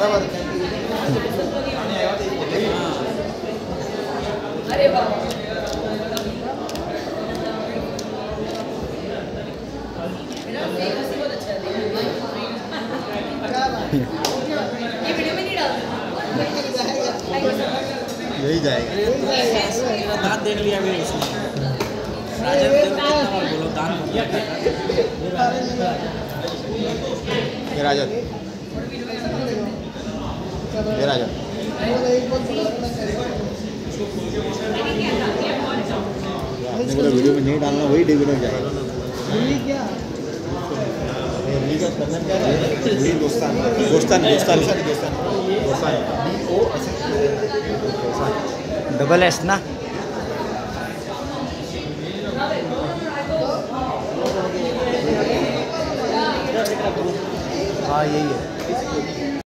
अरे वाह बहुत अच्छा है। ये वीडियो में नहीं डालते। यही जाएगा। दांत देख लिया मेरे उसने। राजन कितना बार बोलो दांत ये राजन आपने बोला वीडियो में नहीं डालना, वही वीडियो में जाएगा। डबल एस ना। हाँ यही है।